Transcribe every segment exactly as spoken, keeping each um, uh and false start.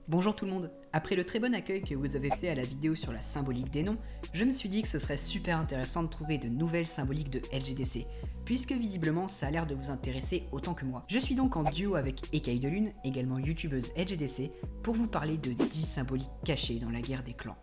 Bonjour tout le monde. Après le très bon accueil que vous avez fait à la vidéo sur la symbolique des noms, je me suis dit que ce serait super intéressant de trouver de nouvelles symboliques de L G D C, puisque visiblement ça a l'air de vous intéresser autant que moi. Je suis donc en duo avec Écaille de Lune, également youtubeuse L G D C, pour vous parler de dix symboliques cachées dans la guerre des clans.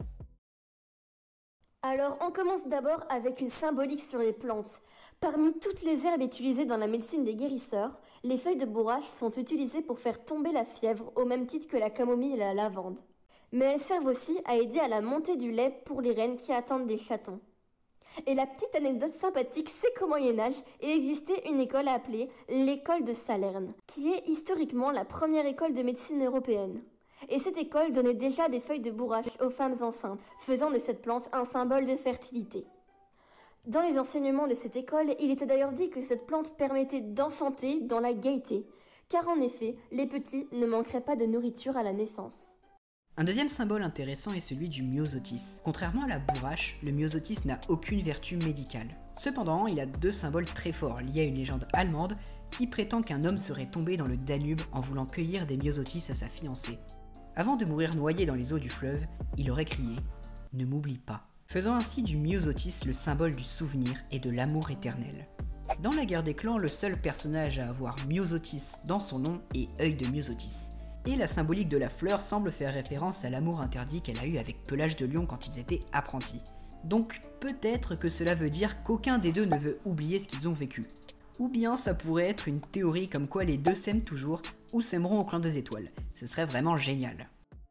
Alors on commence d'abord avec une symbolique sur les plantes. Parmi toutes les herbes utilisées dans la médecine des guérisseurs, les feuilles de bourrache sont utilisées pour faire tomber la fièvre au même titre que la camomille et la lavande. Mais elles servent aussi à aider à la montée du lait pour les reines qui attendent des chatons. Et la petite anecdote sympathique, c'est qu'au Moyen-Âge, il existait une école appelée l'école de Salerne, qui est historiquement la première école de médecine européenne. Et cette école donnait déjà des feuilles de bourrache aux femmes enceintes, faisant de cette plante un symbole de fertilité. Dans les enseignements de cette école, il était d'ailleurs dit que cette plante permettait d'enfanter dans la gaieté, car en effet, les petits ne manqueraient pas de nourriture à la naissance. Un deuxième symbole intéressant est celui du myosotis. Contrairement à la bourrache, le myosotis n'a aucune vertu médicale. Cependant, il a deux symboles très forts liés à une légende allemande qui prétend qu'un homme serait tombé dans le Danube en voulant cueillir des myosotis à sa fiancée. Avant de mourir noyé dans les eaux du fleuve, il aurait crié « Ne m'oublie pas », faisant ainsi du myosotis le symbole du souvenir et de l'amour éternel. Dans la guerre des clans, le seul personnage à avoir myosotis dans son nom est Œil de Myosotis. Et la symbolique de la fleur semble faire référence à l'amour interdit qu'elle a eu avec Pelage de Lion quand ils étaient apprentis. Donc peut-être que cela veut dire qu'aucun des deux ne veut oublier ce qu'ils ont vécu. Ou bien ça pourrait être une théorie comme quoi les deux s'aiment toujours ou s'aimeront au clan des étoiles. Ce serait vraiment génial.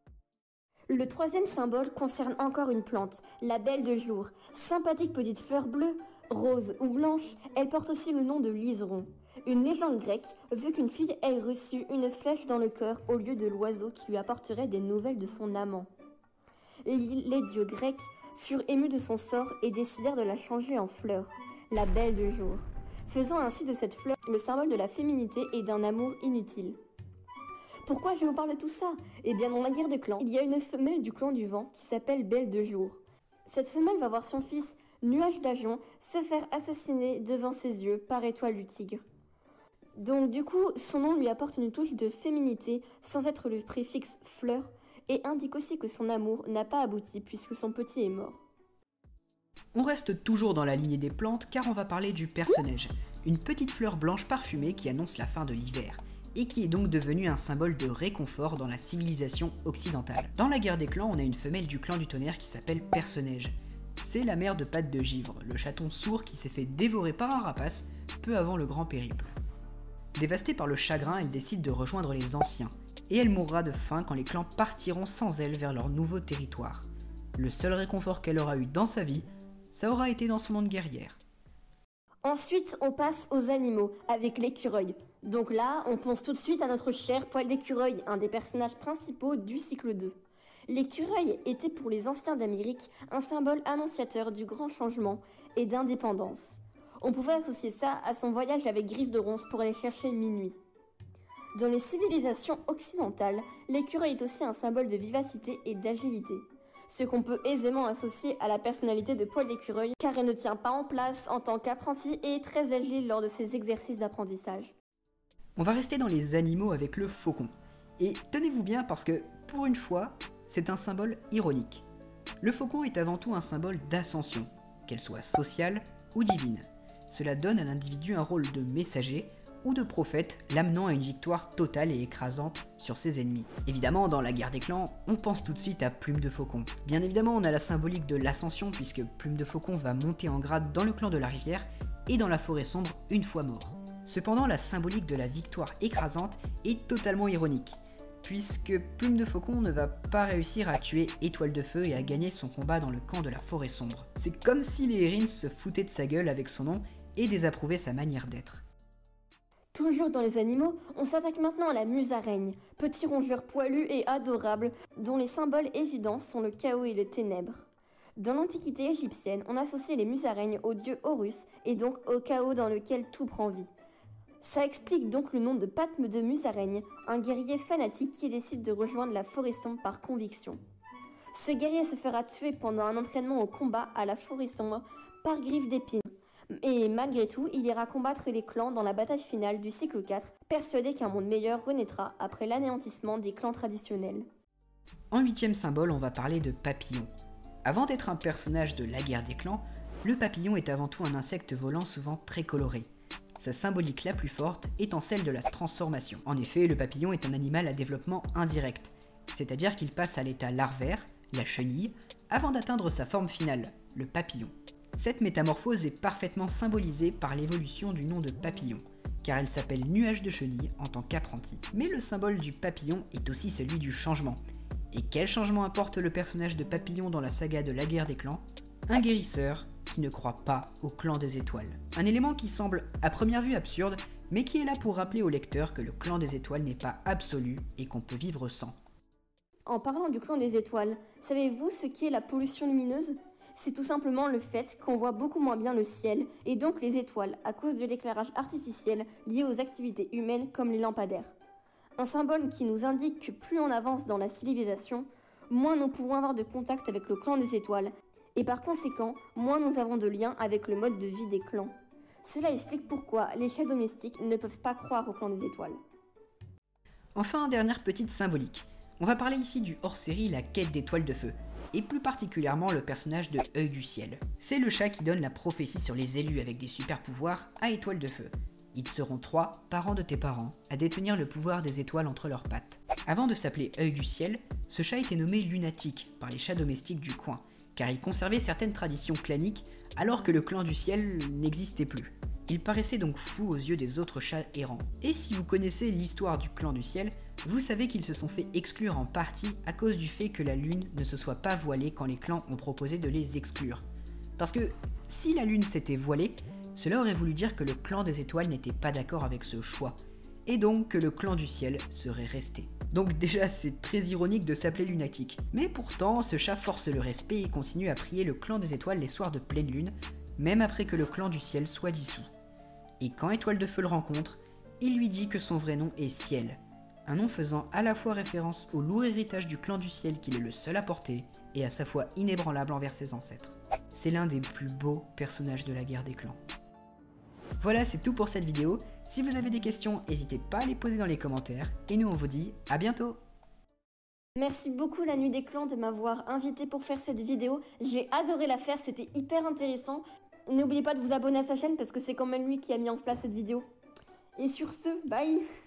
Le troisième symbole concerne encore une plante, la belle de jour. Sympathique petite fleur bleue, rose ou blanche, elle porte aussi le nom de liseron. Une légende grecque veut qu'une fille ait reçu une flèche dans le cœur au lieu de l'oiseau qui lui apporterait des nouvelles de son amant. Les dieux grecs furent émus de son sort et décidèrent de la changer en fleur, la belle de jour, faisant ainsi de cette fleur le symbole de la féminité et d'un amour inutile. Pourquoi je vous parle de tout ça? Eh bien dans la guerre des clans, il y a une femelle du clan du vent qui s'appelle Belle de Jour. Cette femelle va voir son fils, Nuage d'Ajon, se faire assassiner devant ses yeux par Étoile du Tigre. Donc du coup, son nom lui apporte une touche de féminité sans être le préfixe fleur et indique aussi que son amour n'a pas abouti puisque son petit est mort. On reste toujours dans la lignée des plantes car on va parler du perce-neige, une petite fleur blanche parfumée qui annonce la fin de l'hiver, et qui est donc devenue un symbole de réconfort dans la civilisation occidentale. Dans la guerre des clans, on a une femelle du clan du tonnerre qui s'appelle Perce-neige. C'est la mère de Patte de Givre, le chaton sourd qui s'est fait dévorer par un rapace peu avant le grand périple. Dévastée par le chagrin, elle décide de rejoindre les anciens, et elle mourra de faim quand les clans partiront sans elle vers leur nouveau territoire. Le seul réconfort qu'elle aura eu dans sa vie, ça aura été dans son monde guerrière. Ensuite, on passe aux animaux, avec l'écureuil. Donc là, on pense tout de suite à notre cher Poil d'écureuil, un des personnages principaux du cycle deux. L'écureuil était pour les anciens d'Amérique un symbole annonciateur du grand changement et d'indépendance. On pouvait associer ça à son voyage avec Griffe de Ronce pour aller chercher Minuit. Dans les civilisations occidentales, l'écureuil est aussi un symbole de vivacité et d'agilité. Ce qu'on peut aisément associer à la personnalité de Poil d'écureuil, car elle ne tient pas en place en tant qu'apprenti et est très agile lors de ses exercices d'apprentissage. On va rester dans les animaux avec le faucon. Et tenez-vous bien parce que, pour une fois, c'est un symbole ironique. Le faucon est avant tout un symbole d'ascension, qu'elle soit sociale ou divine. Cela donne à l'individu un rôle de messager ou de prophète, l'amenant à une victoire totale et écrasante sur ses ennemis. Évidemment, dans la guerre des clans, on pense tout de suite à Plume de Faucon. Bien évidemment, on a la symbolique de l'ascension puisque Plume de Faucon va monter en grade dans le clan de la rivière et dans la forêt sombre une fois mort. Cependant, la symbolique de la victoire écrasante est totalement ironique, puisque Plume de Faucon ne va pas réussir à tuer Étoile de Feu et à gagner son combat dans le camp de la forêt sombre. C'est comme si les Érins se foutaient de sa gueule avec son nom et désapprouvaient sa manière d'être. Toujours dans les animaux, on s'attaque maintenant à la musaraigne, petit rongeur poilu et adorable, dont les symboles évidents sont le chaos et le ténèbres. Dans l'Antiquité égyptienne, on associait les musaraignes au dieu Horus et donc au chaos dans lequel tout prend vie. Ça explique donc le nom de Patme de Musaraigne, un guerrier fanatique qui décide de rejoindre la forêt sombre par conviction. Ce guerrier se fera tuer pendant un entraînement au combat à la forêt sombre par Griffe d'Épine. Et malgré tout, il ira combattre les clans dans la bataille finale du cycle quatre, persuadé qu'un monde meilleur renaîtra après l'anéantissement des clans traditionnels. En huitième symbole, on va parler de papillon. Avant d'être un personnage de la guerre des clans, le papillon est avant tout un insecte volant souvent très coloré. Sa symbolique la plus forte étant celle de la transformation. En effet, le papillon est un animal à développement indirect, c'est-à-dire qu'il passe à l'état larvaire, la chenille, avant d'atteindre sa forme finale, le papillon. Cette métamorphose est parfaitement symbolisée par l'évolution du nom de papillon, car elle s'appelle nuage de chenille en tant qu'apprenti. Mais le symbole du papillon est aussi celui du changement. Et quel changement apporte le personnage de Papillon dans la saga de la guerre des clans? Un guérisseur qui ne croit pas au clan des étoiles. Un élément qui semble à première vue absurde, mais qui est là pour rappeler au lecteur que le clan des étoiles n'est pas absolu et qu'on peut vivre sans. En parlant du clan des étoiles, savez-vous ce qu'est la pollution lumineuse? C'est tout simplement le fait qu'on voit beaucoup moins bien le ciel et donc les étoiles à cause de l'éclairage artificiel lié aux activités humaines comme les lampadaires. Un symbole qui nous indique que plus on avance dans la civilisation, moins nous pouvons avoir de contact avec le clan des étoiles, et par conséquent, moins nous avons de lien avec le mode de vie des clans. Cela explique pourquoi les chats domestiques ne peuvent pas croire au clan des étoiles. Enfin, dernière petite symbolique. On va parler ici du hors-série La Quête d'étoiles de feu, et plus particulièrement le personnage de Œil du ciel. C'est le chat qui donne la prophétie sur les élus avec des super pouvoirs à étoiles de feu. Ils seront trois, parents de tes parents, à détenir le pouvoir des étoiles entre leurs pattes. Avant de s'appeler Œil du ciel, ce chat était nommé lunatique par les chats domestiques du coin, car il conservait certaines traditions claniques alors que le clan du ciel n'existait plus. Il paraissait donc fou aux yeux des autres chats errants. Et si vous connaissez l'histoire du clan du ciel, vous savez qu'ils se sont fait exclure en partie à cause du fait que la lune ne se soit pas voilée quand les clans ont proposé de les exclure. Parce que si la lune s'était voilée, cela aurait voulu dire que le clan des étoiles n'était pas d'accord avec ce choix, et donc que le clan du ciel serait resté. Donc déjà c'est très ironique de s'appeler lunatique, mais pourtant ce chat force le respect et continue à prier le clan des étoiles les soirs de pleine lune, même après que le clan du ciel soit dissous. Et quand Étoile de Feu le rencontre, il lui dit que son vrai nom est Ciel, un nom faisant à la fois référence au lourd héritage du clan du ciel qu'il est le seul à porter, et à sa foi inébranlable envers ses ancêtres. C'est l'un des plus beaux personnages de la guerre des clans. Voilà, c'est tout pour cette vidéo. Si vous avez des questions, n'hésitez pas à les poser dans les commentaires. Et nous, on vous dit à bientôt. Merci beaucoup la Nuit des Clans de m'avoir invité pour faire cette vidéo. J'ai adoré la faire, c'était hyper intéressant. N'oubliez pas de vous abonner à sa chaîne parce que c'est quand même lui qui a mis en place cette vidéo. Et sur ce, bye!